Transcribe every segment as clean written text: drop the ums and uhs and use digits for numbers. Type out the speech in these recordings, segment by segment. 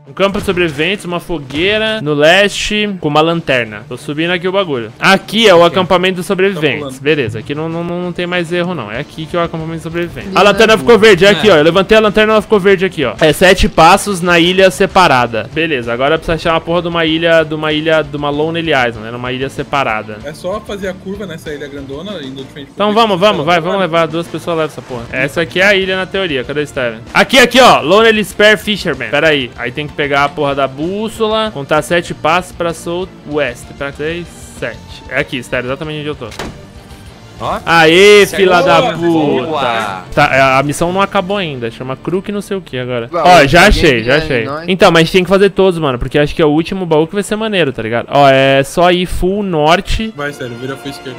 Um campo de sobreviventes, uma fogueira no leste com uma lanterna. Tô subindo aqui o bagulho. Aqui é o acampamento dos sobreviventes. Beleza, aqui não tem mais erro não. É aqui que é o acampamento dos sobreviventes. A lanterna ficou verde, é aqui ó. Eu levantei a lanterna e ela ficou verde aqui ó. É 7 passos na ilha separada. Beleza, agora precisa achar uma porra de uma ilha, Lonely Island, né? Numa ilha separada. É só fazer a curva nessa ilha grandona, indo de frente. Então vamos levar 2 pessoas, leva essa porra. Essa aqui é a ilha na teoria, cadê o Steven? Aqui ó, Lonely Spare Fisherman. Pera aí tem que pegar a porra da bússola, contar 7 passos pra Southwest. Pra 6, 7. É aqui, Steven, exatamente onde eu tô. Ó. Aê, fila da puta. Tá, a missão não acabou ainda. Chama Crook não sei o que agora. Ó, já achei. Então, mas a gente tem que fazer todos, mano. Porque acho que é o último baú que vai ser maneiro, tá ligado? Ó, é só ir full norte. Vai, sério, vira full esquerda.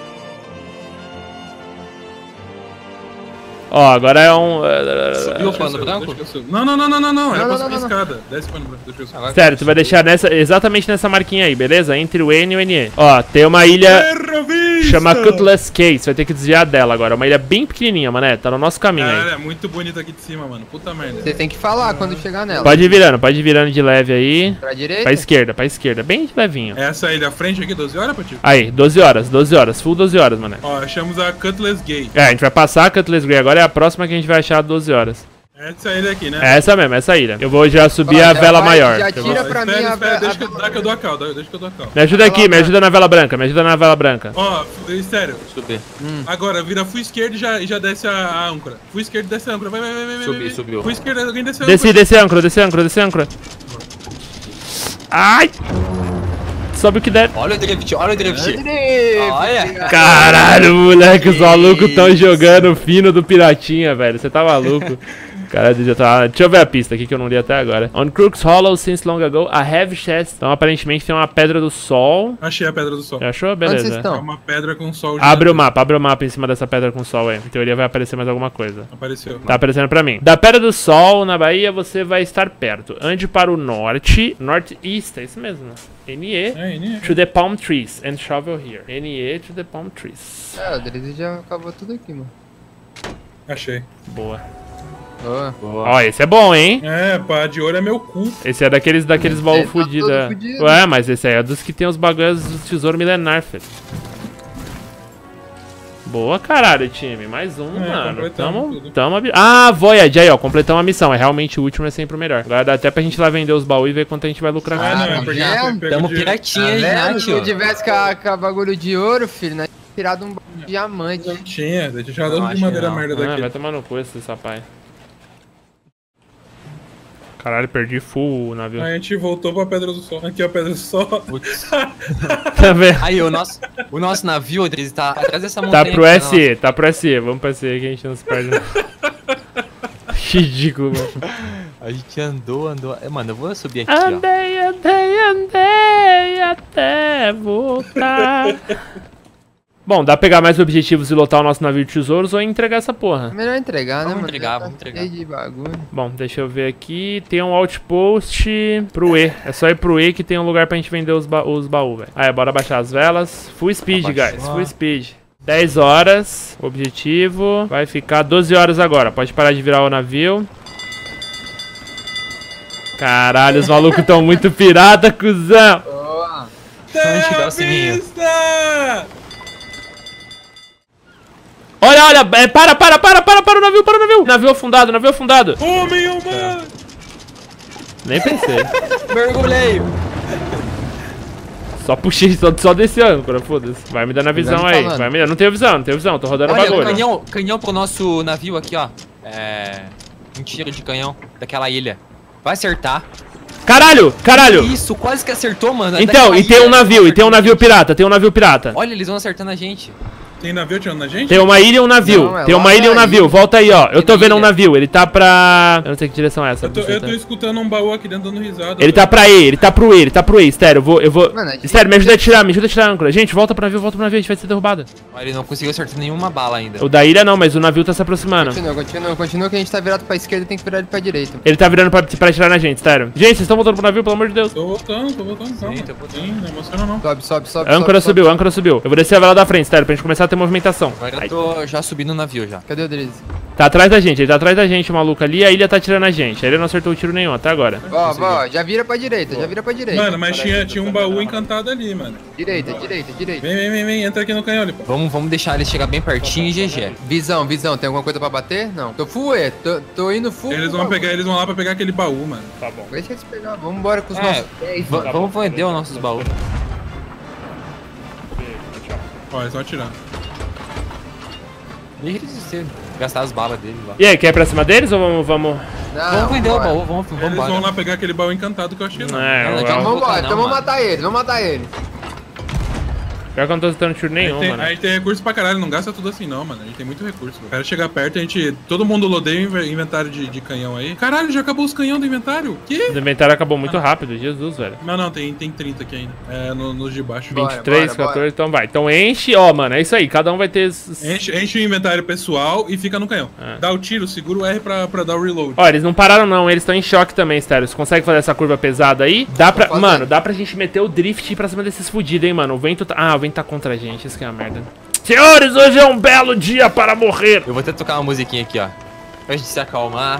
Ó, agora é um... Subiu o pano branco? Não. Era pra subir a escada. Desce o pano branco, deixa eu subir. Sério, tu vai deixar exatamente nessa marquinha aí, beleza? Entre o N e o NE. Ó, tem uma ilha... Chama Cutlass Cay. Você vai ter que desviar dela agora. Uma ilha bem pequenininha, mané. Tá no nosso caminho aí. É muito bonita aqui de cima, mano. Puta merda. Você tem que falar quando chegar nela. Pode ir virando de leve aí. Pra direita? Pra esquerda. Bem de levinho. Essa ilha à frente aqui, 12 horas, Patico? Aí, 12 horas. Full 12 horas, mané. Ó, achamos a Cutlass Gay. É, a gente vai passar a Cutlass Gray. Agora é a próxima que a gente vai achar 12 horas. Essa ilha aqui, né? É essa mesmo, essa ilha. Eu vou já subir a vela maior. Já tira pra mim a vela. Deixa que eu dou a cal. Me ajuda aqui, me ajuda na vela branca, Ó, sério. Subir. Agora, vira full esquerda e já desce a âncora. Full esquerda e desce a âncora. Vai. Subiu. Full esquerda, alguém desce a âncora. Desce a âncora. Ai! Sobe o que der. Olha o drift. Olha. Caralho, moleque, os malucos tão jogando fino do Piratinha, velho. Você tá maluco. Caralho, já tá... Deixa eu ver a pista aqui que eu não li até agora. On Crook's Hollow since long ago, a heavy chest. Então, aparentemente, tem uma pedra do sol. Achei a pedra do sol. Já achou? Beleza. É uma pedra com sol. Abre o mapa em cima dessa pedra com sol aí. Em teoria vai aparecer mais alguma coisa. Apareceu. Tá aparecendo pra mim. Da Pedra do Sol, na Bahia, você vai estar perto. Ande para o norte. Northeast, é isso mesmo. NE. To the palm trees and shovel here. NE to the palm trees. É, o Drizzy já acabou tudo aqui, mano. Achei. Boa. Boa. Ó, esse é bom, hein? É, pá, de ouro é meu cu. Esse é daqueles baú fudidos. Ué, mas esse aí é dos que tem os bagulhos do tesouro milenar, filho. Boa, caralho, time. Mais um, mano. Ah, Voyage. Aí, ó. Completamos a missão. É realmente o último, é sempre o melhor. Agora dá até pra gente ir lá vender os baús e ver quanto a gente vai lucrar com isso. Tamo piratinha, né, Se eu tivesse com bagulho de ouro, filho, né? Tirado um diamante. Não tinha. Deixa eu tirar de madeira merda daqui. Vai tomar no cu esse sapai. Caralho, perdi full o navio. Aí a gente voltou pra Pedra do Sol. Aqui, ó, Pedra do Sol. Tá vendo? Aí, o nosso navio, Drizzy, tá atrás dessa montanha. Tá pro SE. Vamos pro SE que a gente não se perde. Ridículo, mano. A gente andou. Mano, eu vou subir aqui, andei até voltar. Bom, dá pra pegar mais objetivos e lotar o nosso navio de tesouros ou entregar essa porra. É melhor entregar, né, mano? Vamos entregar. De bagulho. Bom, deixa eu ver aqui. Tem um outpost pro E. É só ir pro E que tem um lugar pra gente vender os baús, velho. Aí, bora baixar as velas. Full speed, guys. Full speed. 10 horas. Objetivo. Vai ficar 12 horas agora. Pode parar de virar o navio. Caralho, os malucos tão muito pirata, cuzão. Boa. Olha, para o navio, Navio afundado. Homem humano! Nem pensei. Mergulhei. Só puxei, só desse âncora, foda-se. Vai me dando a visão aí, vai me dando. Não tenho visão, tô rodando o bagulho. Canhão pro nosso navio aqui, ó. Um tiro de canhão daquela ilha. Vai acertar. Caralho! Isso, quase que acertou, mano. Então, e tem um navio pirata. Olha, eles vão acertando a gente. Tem navio atirando na gente? Tem uma ilha e um navio. Volta aí, ó. Eu tô vendo um navio. Ele tá pra... Eu não sei que direção é essa. Eu tô escutando um baú aqui dentro dando risada. Ele tá pra E, ele tá pro E. Estéreo, eu vou... Estéreo, me ajuda a tirar a âncora. Gente, volta pro navio, a gente vai ser derrubado. Ele não conseguiu acertar nenhuma bala ainda. O da ilha não, mas o navio tá se aproximando. Continua que a gente tá virado pra esquerda e tem que virar ele pra direita. Ele tá virando pra atirar na gente, Estéreo. Gente, vocês estão voltando pro navio, pelo amor de Deus. Tô voltando, calma. Sim, não emociona não. Sobe. Âncora subiu. Eu vou descer a vela da frente, Estéreo, pra gente começar a ter movimentação. Agora eu tô já subindo no navio já. Cadê o Drizzy? Tá atrás da gente, ele tá atrás da gente, o maluco ali. A ilha tá tirando a gente. A ilha não acertou tiro nenhum até agora. Ó, já vira pra direita, já vira pra direita. Mano, mas tinha um baú encantado ali, mano. Direita. Vem, entra aqui no canhão, Lipão. Vamos deixar ele chegar bem pertinho e GG. Visão, tem alguma coisa pra bater? Não. Tô full E, tô indo full. Eles vão lá pra pegar aquele baú, mano. Tá bom. Deixa eles pegar, vamos embora com os nossos 10, mano. Vamos vender os nossos baús. Ó, eles estão atirando. E eles gastar as balas dele lá. E aí, quer ir pra cima deles ou vamos... Não, Vamos vender o bora. baú, vamos Eles embora. vão lá pegar aquele baú encantado que eu achei lá. É, Não, eu... já- Vamos embora, Não, então vamos mano. matar eles. Pior que eu não tô acertando tiro nenhum, A mano. gente tem recurso pra caralho, não gasta tudo assim não, mano. A gente tem muito recurso. O cara chegar perto, todo mundo lodeia o inventário de canhão aí. Caralho, já acabou os canhão do inventário? Que? O inventário acabou muito rápido, Jesus, velho. Não, tem 30 aqui ainda. É, nos de baixo. Bora. 23, 14, então vai. Então enche, ó, mano, é isso aí. Cada um vai ter... Enche o inventário pessoal e fica no canhão. É. Dá o tiro, segura o R pra dar o reload. Ó, eles não pararam não, eles estão em choque também, sério. Você consegue fazer essa curva pesada aí? Dá pra... fazer. Mano, dá pra gente meter o drift e ir pra cima desses fudidos, hein, mano. O vento tá... Ah, o vento tá contra a gente, isso que é uma merda. Senhores, hoje é um belo dia para morrer. Eu vou até tocar uma musiquinha aqui, ó. Pra gente se acalmar.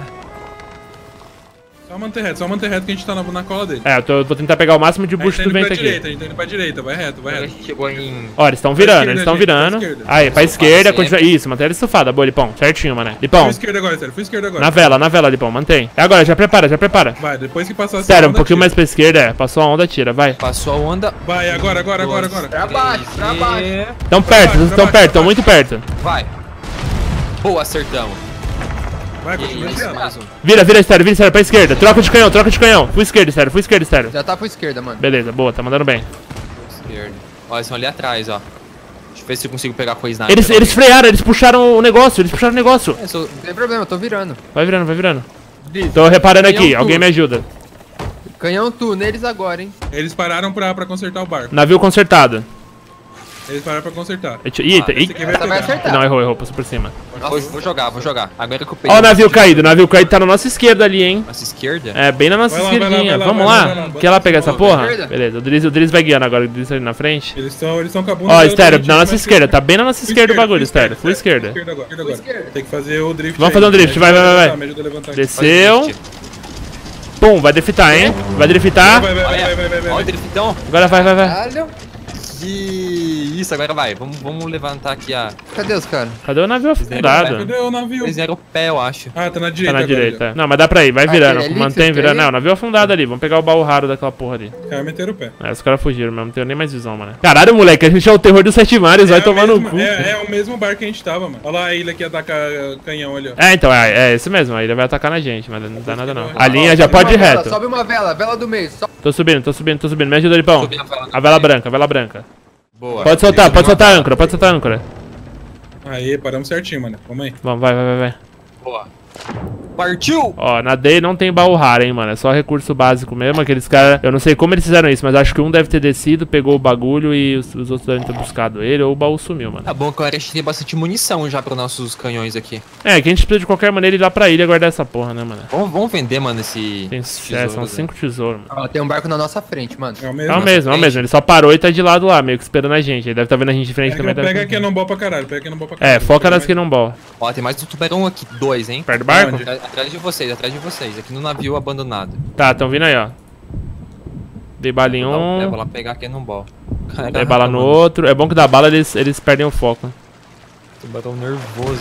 Só manter reto que a gente tá na cola dele. É, vou tentar pegar o máximo de boost do vento aqui. A gente tá indo pra direita, vai reto. A gente chegou em... Ó, eles estão virando, eles estão virando. Aí, pra esquerda, continua... Isso, mantém ele estufada, boa, Lipão. Certinho, mané. Lipão, Fui esquerda agora, sério. Fui esquerda agora. na vela, Lipão, mantém. É agora, já prepara. Vai, depois que passar essa Sério, um onda, pouquinho tira. mais pra esquerda, passou a onda, tira, vai. Passou a onda. Vai, agora. Pra baixo. Tão perto, baixo, tão muito perto. Vai. Boa, acertamos. Vai, continua Isso, tirando. mais um. Vira, Estéreo, pra esquerda. Troca de canhão. Fui esquerda, Estéreo. Já tá pra esquerda, mano. Beleza, boa, tá mandando bem. Esquerda. Ó, eles estão ali atrás, ó. Deixa eu ver se eu consigo pegar coisa na Eles frearam, eles puxaram o negócio, Sou... Não tem problema, eu tô virando. Vai virando. Tô reparando aqui, Canhão alguém tu. me ajuda. Canhão tu, neles agora, hein. Eles pararam pra consertar o barco. Navio consertado. Eles pararam pra consertar. Eita, Esse aqui Essa vai pegar. acertar. Não, errou, passou por cima. Vou jogar. Agora que eu peguei. Ó o navio caído tá na nossa esquerda ali, hein. Nossa esquerda? É, bem na nossa Vai lá, vai lá, esquerdinha. vai lá, Vamos vai lá, lá. vai lá. Quer lá pegar essa porra? esquerda? Beleza, o Driz vai guiando agora, o Driz ali na frente. Eles estão com a bunda. Ó, da Estéreo, gente, na nossa mas- esquerda, tá bem na nossa esquerda o bagulho, Estéreo. Full Esquerda esquerda. agora. esquerda. Tem que fazer o drift. Vamos aí. fazer um drift, Me ajuda a vai. levantar, me ajuda a levantar. Desceu. Pum, vai driftar, hein. Vai driftar. Vai. Olha o driftão. Agora vai. Caralho. Isso, agora vai. Vamos levantar aqui a... Cadê os caras? Cadê o navio afundado? Cadê o navio? Eles eram o pé, eu acho. Ah, tá na Tá direita na agora, direita. Não, mas dá pra ir, vai virando. aquele ali Mantém que vocês virando. querem? Não, o navio afundado ali. Vamos pegar o baú raro daquela porra ali. já. Os caras meteram o pé. É, os caras fugiram mesmo, não tenho nem mais visão, mano. Caralho, moleque, a gente é o terror dos sete mares, vai tomar no cu. É o mesmo barco que a gente tava, mano. Olha lá a ilha que ataca canhão ali, ó. É, então, é esse mesmo. Aí ele vai atacar na gente, mas não dá nada não. Sobe A linha já pode ir reto. Sobe uma vela do meio. Tô subindo. Me ajuda, Lipão. Subi na vela. A vela branca. Boa. Pode soltar a âncora. Aí, paramos certinho, mano. Vamos aí. Vamos, vai. Boa. Partiu! Ó, na D não tem baú raro, hein, mano. É só recurso básico mesmo. Aqueles caras. Eu não sei como eles fizeram isso, mas acho que um deve ter descido, pegou o bagulho e os outros devem ter buscado ele, ou o baú sumiu, mano. Tá bom que agora a gente tem bastante munição já para nossos canhões aqui. É, que a gente precisa de qualquer maneira ir lá pra ilha guardar essa porra, né, mano? Vamos vender, mano, esse... Tem, esses são tesouros, né? 5 tesouros, mano. Ó, tem um barco na nossa frente, mano. É o É mesmo. o mesmo. Ele só parou e tá de lado lá, meio que esperando a gente. Ele deve estar vendo a gente de frente também. Pega aqui no ball pra caralho. É, foca nas que não ball. Ó, tem mais um tubarão aqui, 2, hein? Perto do barco? Onde? Atrás de vocês, aqui no navio abandonado. Tá, tão vindo aí, ó. Dei bala em Eu um, vou lá pegar aqui no ball. dei bala no outro. É bom que dá bala eles perdem o foco. Tubarão nervoso.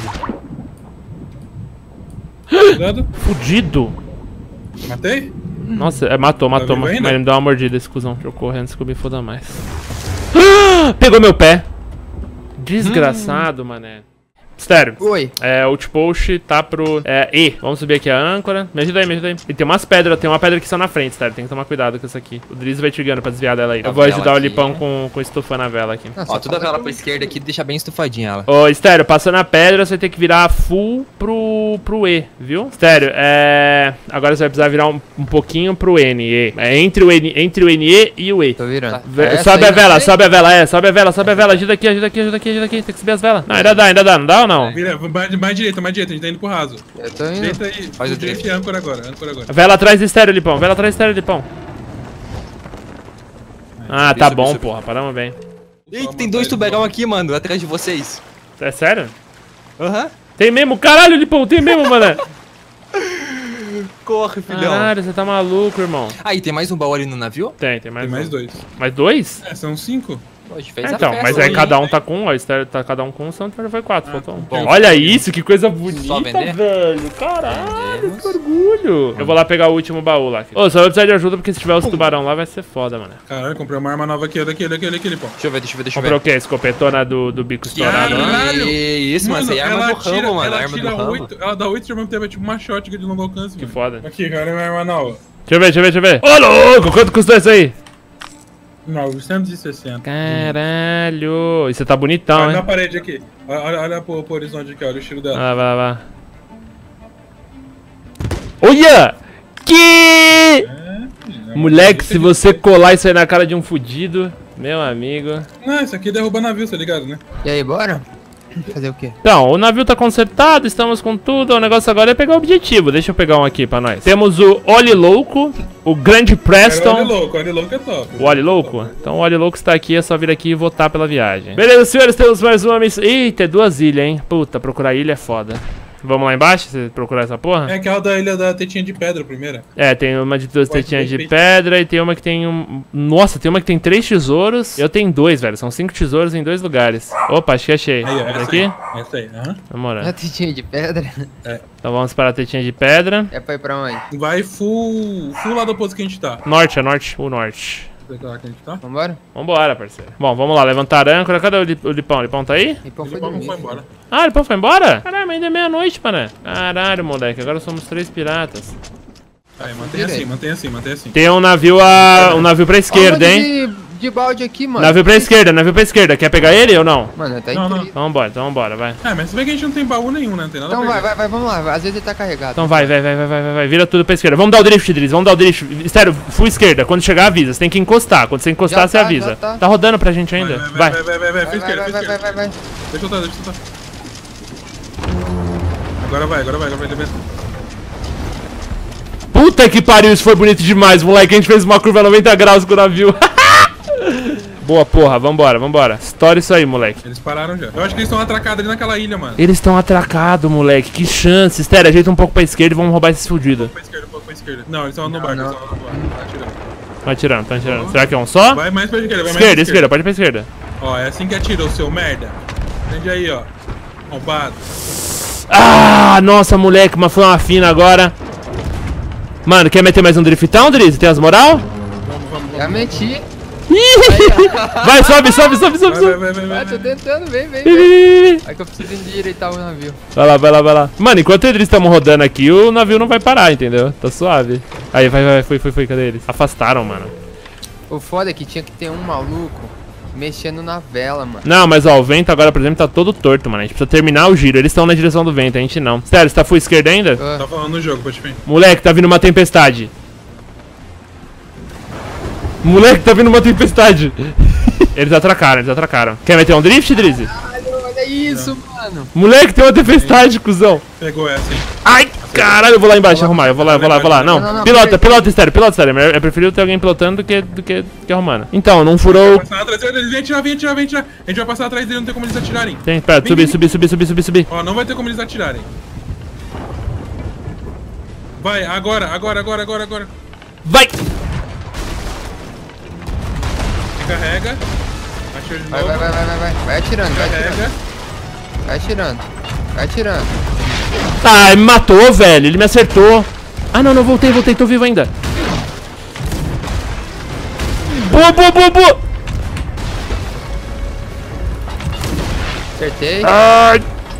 Cuidado. Fudido. Matei? Nossa, matou, vivo mas ainda? ele me deu uma mordida, esse cuzão. Deixa eu correr antes que eu me foda mais. Pegou meu pé. Desgraçado, mané. Estéreo. Oi. O outpost tá pro E. Vamos subir aqui a âncora. Me ajuda aí. E tem umas pedras, tem uma pedra que está na frente, Estéreo. Tem que tomar cuidado com isso aqui. O Driz vai te guiando pra desviar dela aí. Eu vou vela ajudar o aqui. Lipão com estufando a vela aqui. Ó, toda vela pra esquerda aqui, deixa bem estufadinha ela. Ô, Estéreo, passando a pedra, você vai ter que virar full pro E, viu? Estéreo, agora você vai precisar virar um pouquinho pro NE. Entre o NE e o E. Tô virando. Sobe a vela, sobe a vela. Ajuda aqui. Tem que subir as velas. Não, ainda dá, não dá ou não? Vira, mais direita. A gente tá indo pro raso. Eu tô indo. Deita aí. Faz o drift. E âncora agora. Vela atrás do Estéreo, Lipão. Ah, tá Subi, bom, subi. porra. Paramos bem. Eita, tem 2 tubarão aqui, mano, atrás de vocês. É sério? Aham. Tem mesmo? Caralho, Lipão, tem mesmo, mano. Corre, filhão. Caralho, você tá maluco, irmão. Aí, tem mais um baú ali no navio? Tem Tem mais mais um. 2. Mais 2? É, são 5. Pô, a gente fez a Então, festa mas aí hoje, cada hein? um tá com um, ó. Estéreo tá cada um com um, só foi 4, faltou um. bom. Olha isso, que coisa bonita, vender? velho. Caralho, Vendemos. que orgulho. Eu vou lá pegar o último baú lá. Ô, só vou precisar de ajuda, porque se tiver os tubarão lá vai ser foda, mano. Caralho, comprei uma arma nova aqui, olha aqui, pô. Deixa eu ver. Comprou o quê? Escopetona do bico estourado lá? Caralho. Que isso, mano, essa aí é a arma do Rambo, mano. A arma do Rambo. Ela dá 8 ao mesmo tempo, é tipo uma shotgun de longo alcance, Que mano. foda. Aqui, cara, minha arma nova. Deixa eu ver. Ô, louco, quanto custou isso aí? 960. Caralho. E você tá bonitão, Olha hein? na parede aqui. Olha pro horizonte aqui, olha o estilo dela. Vai lá. Olha! Que... Moleque, se você colar isso aí na cara de um fudido, meu amigo. Não, isso aqui derruba navio, tá ligado, né? E aí, bora? Fazer o quê? Então, o navio tá consertado, estamos com tudo. O negócio agora é pegar o objetivo. Deixa eu pegar um aqui pra nós. Temos o Oli Louco, o Grande Preston. Olha louco é top. O Oli Louco? Então o Oli Louco está aqui, é só vir aqui e votar pela viagem. Beleza, senhores, temos mais uma missão. Eita, é 2 ilhas, hein? Puta, procurar ilha é foda. Vamos lá embaixo, você procurar essa porra? É aquela da ilha da tetinha de pedra, primeira. É, tem uma de 2 Pode tetinhas de ver. pedra e tem uma que tem um... Nossa, tem uma que tem 3 tesouros. Eu tenho 2, velho. São 5 tesouros em 2 lugares. Opa, acho que achei. Aí, ó, Essa essa aqui? aí. Essa aí, aham. Vamos A tetinha de pedra? Então vamos para a tetinha de pedra. É pra ir pra onde? Vai full lá do posto que a gente tá. Norte, é norte. O norte. Deixa eu ver lá que a gente tá. Vambora? Vambora, parceiro. Bom, vamos lá, levantar a âncora. Cadê o Lipão? O Lipão tá aí? E pô, Ele foi foi dormir. embora. Ah, o Lipão foi embora? Caralho, mas ainda é meia-noite, mano. Caralho, moleque. Agora somos 3 piratas. Aí, mantém assim. Tem um navio pra esquerda, hein? De balde aqui, mano. Navio pra esquerda. Quer pegar ele ou não? Mano, tá Não, não. incrível. Então vambora, vai. É, mas você vê que a gente não tem baú nenhum, né? Não tem nada Então a perder. vai, vamos lá. Às vezes ele tá carregado. Então vai. Vira tudo pra esquerda. Vamos dar o drift, Driz. Vamos dar o drift. Sério, full esquerda. Quando chegar, avisa. Você tem que encostar. Quando você encostar, Já você tá, avisa. já tá. Tá rodando pra gente ainda. Vai. Vai. Full esquerda. Vai. Deixa eu soltar. Agora vai. Puta que pariu, isso foi bonito demais, moleque. A gente fez uma curva 90 graus com o navio. Boa, porra. Vambora. Estoura isso aí, moleque. Eles pararam já. Eu acho que eles estão atracados ali naquela ilha, mano. Eles estão atracados, moleque. Que chance. Estéreo, ajeita um pouco pra esquerda e vamos roubar esses fudidos. Um pouco pra esquerda. Não, eles estão no barco. não. Tá atirando. Vai atirando. Será que é um só? Vai mais pra esquerda, vai mais pra Esquerda, pode ir pra esquerda. Ó, é assim que atira o seu merda. Prende aí, ó. Roubado. Ah, nossa, moleque, mas foi uma fina agora. Mano, quer meter mais um driftão, Driz? Tem as moral? Vamos. Já meti. Vai, sobe. Vai. Tô tentando, vem. Vai É que eu preciso endireitar o navio. lá. Mano, enquanto eles estamos rodando aqui, o navio não vai parar, entendeu? Tá suave. Aí, vai, foi, cadê eles? Afastaram, mano. O foda é que tinha que ter um maluco mexendo na vela, mano. Não, mas ó, o vento agora, por exemplo, tá todo torto, mano. A gente precisa terminar o giro. Eles estão na direção do vento, a gente não. Sério, você tá full esquerda ainda? Tá falando no jogo, pode vir. Moleque, tá vindo uma tempestade. Eles atracaram. Quer meter um drift, Drizzy? Olha isso, mano. Moleque, tem uma tempestade, cuzão. Pegou essa, hein? Ai, caralho, eu vou lá embaixo arrumar. Eu vou lá. Não, Não, pilota, Estéreo. É preferível ter alguém pilotando do que arrumando. Então, não furou. Passar atrás dele, vem atirar. A gente vai passar atrás dele, não tem como eles atirarem. Tem, pera, subir. Ó, não vai ter como eles atirarem. Vai, agora. Vai! Carrega. Atirou de novo. Vai. Vai atirando. Carrega. Vai atirando. Ai, me matou, velho. Ele me acertou. Ah, não, voltei. Tô vivo ainda. Boa. Acertei. Ai,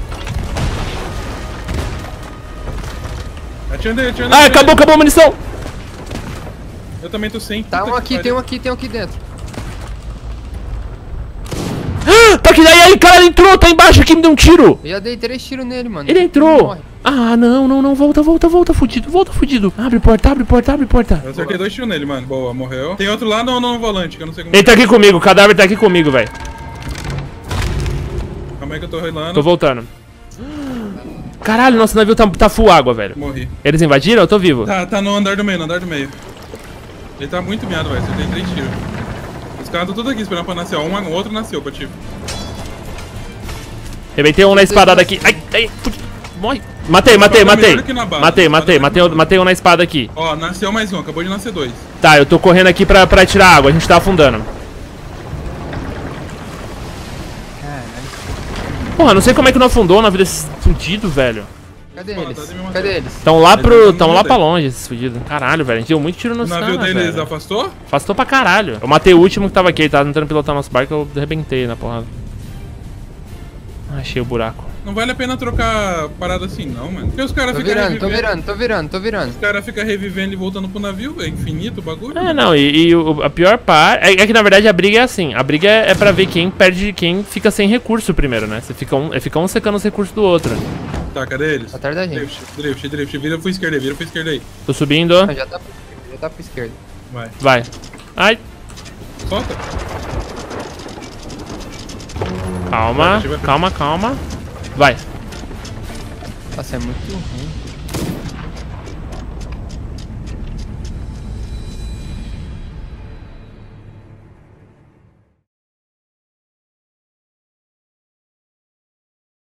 Atirando ele. acabou a munição. Eu também tô sem. Tá Puta um que aqui, pariu. tem um aqui dentro. Tá aqui, aí, cara, ele entrou, tá embaixo aqui, me deu um tiro. Eu já dei 3 tiros nele, mano. Ele entrou. Morre. Ah, não, volta, fudido. Abre porta. Eu acertei 2 tiros nele, mano. Boa, morreu. Tem outro lá no volante, que eu não sei como. Ele tá aqui comigo, o cadáver tá aqui comigo, velho. Calma aí que eu tô rolando. Tô voltando. Caralho, nosso navio tá full água, velho. Morri. Eles invadiram? Eu tô vivo. Tá no andar do meio, Ele tá muito miado, velho. Acertei 3 tiros. caras estão todos aqui esperando pra nascer. Um outro nasceu pra ti. Rebentei um na espadada aqui. Ai, ai, morre. Matei. Matei um na espada aqui. Ó, nasceu mais um, acabou de nascer 2. Tá, eu tô correndo aqui pra tirar água, a gente tá afundando. Caralho. Porra, não sei como é que não afundou, o navio desse fudido, velho. Cadê Pô, eles? tá de me Cadê matar. eles? Tão lá Eles tão lá não pra tem. longe esses fudidos. Caralho, velho, a gente deu muito tiro O nos navio caras, deles velho. afastou? Afastou pra caralho. Eu matei o último que tava aqui, ele tava tentando pilotar nosso barco, eu arrebentei na porrada. Achei o buraco. Não vale a pena trocar parada assim, não, mano. Porque os caras Tô ficam virando. Os caras ficam revivendo e voltando pro navio, é infinito o bagulho. É, não, a pior parte é que na verdade a briga é assim. A briga é pra ver quem perde, quem fica sem recurso primeiro, né? Você fica um secando os recursos do outro. Tá, cadê eles? Atrás da gente. Drift. Vira pro esquerda aí. Tô subindo. Ah, já tá pro esquerda. Vai. Vai. Ai, Solta. calma. Vai. Nossa, é muito ruim.